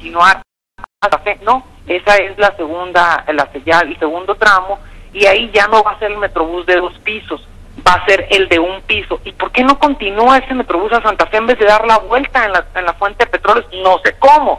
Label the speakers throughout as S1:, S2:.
S1: continuar hasta Fe. No, esa es la segunda, el segundo tramo, y ahí ya no va a ser el Metrobús de 2 pisos, va a ser el de 1 piso. ¿Y por qué no continúa ese Metrobús a Santa Fe en vez de dar la vuelta en la fuente de petróleos? No sé cómo.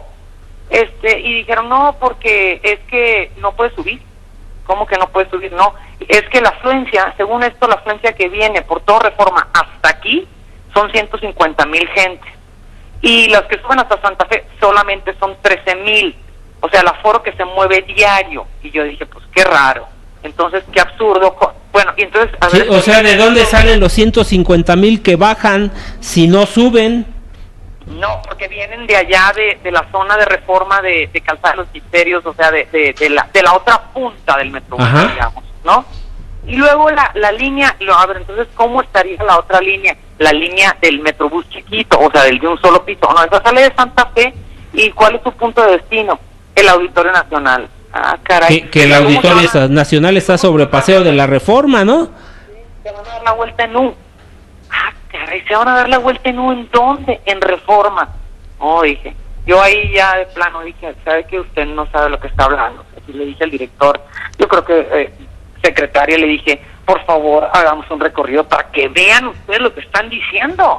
S1: Y dijeron, no, porque es que no puede subir. ¿Cómo que no puede subir? No, es que la afluencia, según esto, la afluencia que viene por toda Reforma hasta aquí son 150,000 gente. Y las que suben hasta Santa Fe solamente son 13,000. O sea, el aforo que se mueve diario. Y yo dije, pues qué raro. Entonces, qué absurdo. Bueno, y entonces...
S2: Sí, o sea, ¿de dónde salen los 150,000 que bajan si no suben?
S1: No, porque vienen de allá, de la zona de Reforma de Calzada de los Misterios, o sea, de la otra punta del Metrobús, digamos, ¿no? Y luego la línea, a ver, entonces, ¿cómo estaría la otra línea? La línea del Metrobús chiquito, o sea, del de un solo piso. No, esa sale de Santa Fe, ¿y cuál es su punto de destino? El Auditorio Nacional. Ah, caray.
S2: Que el Auditorio Nacional está sobre Paseo de la Reforma, ¿no?
S1: Sí, se van a dar la vuelta en U. Ah, caray, ¿se van a dar la vuelta en U en dónde? En Reforma. Oh, dije, yo ahí ya de plano dije, ¿sabe que usted no sabe lo que está hablando? Así le dije al director, yo creo que secretaria, le dije, por favor, hagamos un recorrido para que vean ustedes lo que están diciendo.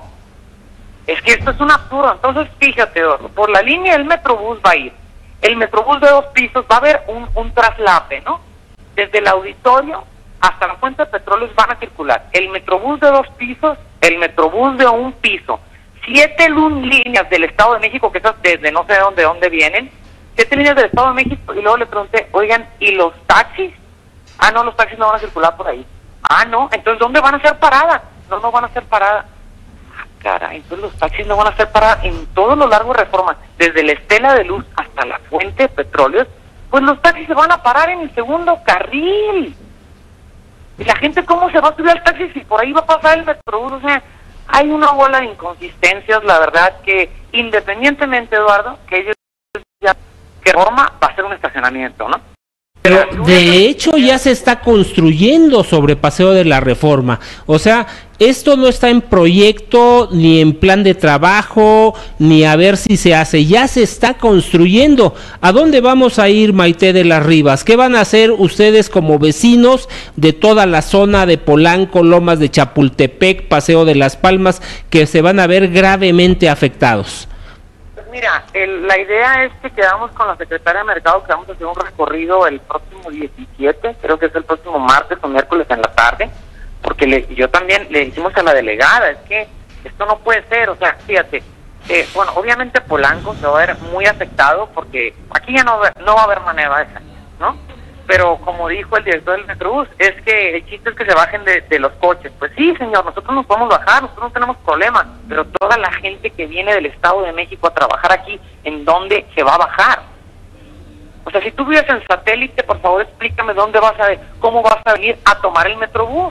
S1: Es que esto es un absurdo. Entonces, fíjate, por la línea del Metrobús va a ir el Metrobús de 2 pisos, va a haber un traslape, ¿no? Desde el Auditorio hasta la fuente de petróleos van a circular el Metrobús de 2 pisos, el Metrobús de 1 piso, 7 líneas del Estado de México, que esas desde no sé de dónde vienen, 7 líneas del Estado de México, y luego le pregunté, oigan, ¿y los taxis? Ah, no, los taxis no van a circular por ahí. Ah, no, entonces ¿dónde van a hacer parada? No, no van a hacer parada. Ah, caray, entonces los taxis no van a hacer parada en todo lo largo de Reforma, desde la Estela de Luz hasta la fuente de petróleos. Pues los taxis se van a parar en el segundo carril. ¿Y la gente cómo se va a subir al taxi si por ahí va a pasar el Metrobús? O sea, hay una bola de inconsistencias, la verdad, que independientemente, Eduardo, que ellos ya, que Reforma va a ser un estacionamiento, ¿no?
S2: Pero de hecho ya se está construyendo sobre Paseo de la Reforma. O sea, esto no está en proyecto, ni en plan de trabajo, ni a ver si se hace. Ya se está construyendo. ¿A dónde vamos a ir, Maite de las Rivas? ¿Qué van a hacer ustedes como vecinos de toda la zona de Polanco, Lomas de Chapultepec, Paseo de las Palmas, que se van a ver gravemente afectados?
S1: Mira, la idea es que quedamos con la secretaria de Mercado, que vamos a hacer un recorrido el próximo 17, creo que es el próximo martes o miércoles en la tarde, porque yo también le dijimos a la delegada, es que esto no puede ser, o sea, fíjate, bueno, obviamente Polanco se va a ver muy afectado, porque aquí ya no va a haber manera de salir, ¿no? Pero como dijo el director del Metrobús, es que el chiste es que se bajen de los coches. Pues sí, señor, nosotros nos podemos bajar, nosotros no tenemos problema, pero toda la gente que viene del Estado de México a trabajar aquí, ¿en dónde se va a bajar? O sea, si tú vives en Satélite, por favor explícame cómo vas a venir a tomar el Metrobús.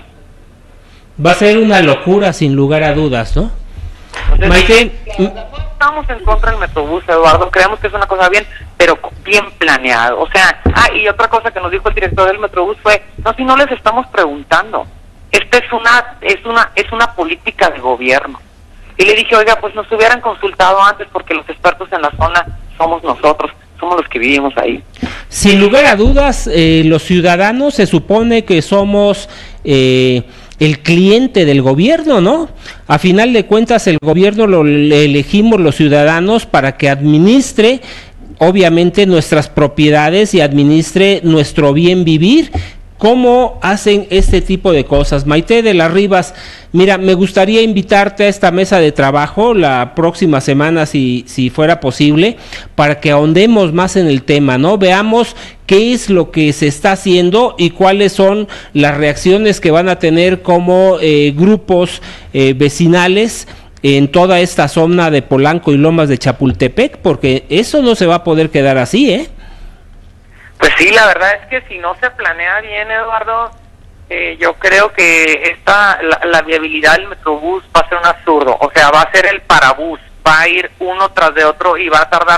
S2: Va a ser una locura, sin lugar a dudas, ¿no?
S1: Entonces, Maite, estamos en contra del Metrobús, Eduardo, creemos que es una cosa bien, pero bien planeado. O sea, y otra cosa que nos dijo el director del Metrobús fue, no, si no les estamos preguntando, esta es una política de gobierno. Y le dije, oiga, pues nos hubieran consultado antes, porque los expertos en la zona somos nosotros, somos los que vivimos ahí.
S2: Sin lugar a dudas, los ciudadanos se supone que somos el cliente del gobierno, ¿no? A final de cuentas, el gobierno lo elegimos los ciudadanos para que administre, obviamente, nuestras propiedades y administre nuestro bien vivir. ¿Cómo hacen este tipo de cosas? Maite de las Rivas, mira, me gustaría invitarte a esta mesa de trabajo la próxima semana, si fuera posible, para que ahondemos más en el tema, ¿no? Veamos qué es lo que se está haciendo y cuáles son las reacciones que van a tener como grupos vecinales en toda esta zona de Polanco y Lomas de Chapultepec, porque eso no se va a poder quedar así, ¿eh?
S1: Pues sí, la verdad es que si no se planea bien, Eduardo, yo creo que la viabilidad del Metrobús va a ser un absurdo. O sea, va a ser el parabús, va a ir uno tras de otro y va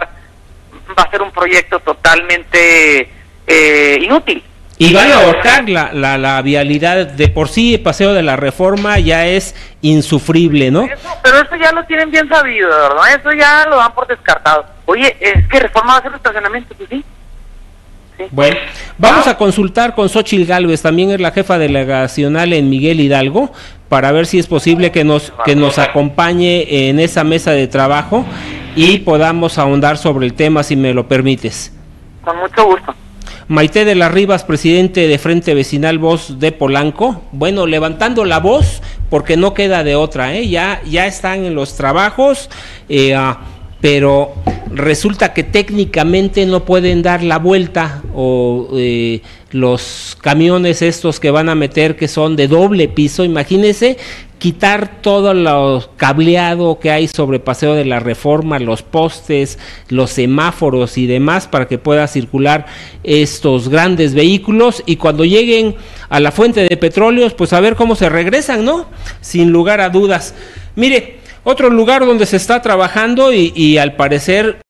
S1: a ser un proyecto totalmente inútil.
S2: Y van a ahorcar la vialidad. De por sí, el Paseo de la Reforma ya es insufrible, ¿no?
S1: Pero eso ya lo tienen bien sabido, ¿verdad? Eso ya lo dan por descartado. Oye, es que Reforma va a hacer estacionamiento, pues sí. Sí.
S2: Bueno, vamos a consultar con Xóchitl Gálvez, también es la jefa delegacional en Miguel Hidalgo, para ver si es posible que nos acompañe en esa mesa de trabajo y podamos ahondar sobre el tema, si me lo permites.
S1: Con mucho gusto.
S2: Maite de las Rivas, presidente de Frente Vecinal Voz de Polanco, bueno, levantando la voz porque no queda de otra, ya están en los trabajos, pero resulta que técnicamente no pueden dar la vuelta o los camiones estos que van a meter, que son de doble piso, imagínense quitar todo lo cableado que hay sobre Paseo de la Reforma, los postes, los semáforos y demás, para que pueda circular estos grandes vehículos, y cuando lleguen a la fuente de petróleos, pues a ver cómo se regresan, ¿no? Sin lugar a dudas. Mire, otro lugar donde se está trabajando y al parecer